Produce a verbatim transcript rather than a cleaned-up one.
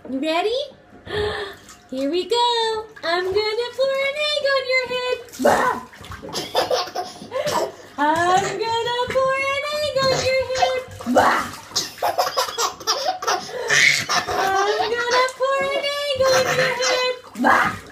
You ready? Here we go. I'm gonna pour an egg on your head. Bah! I'm gonna pour an egg on your head. Bah! I'm gonna pour an egg on your head. Bah!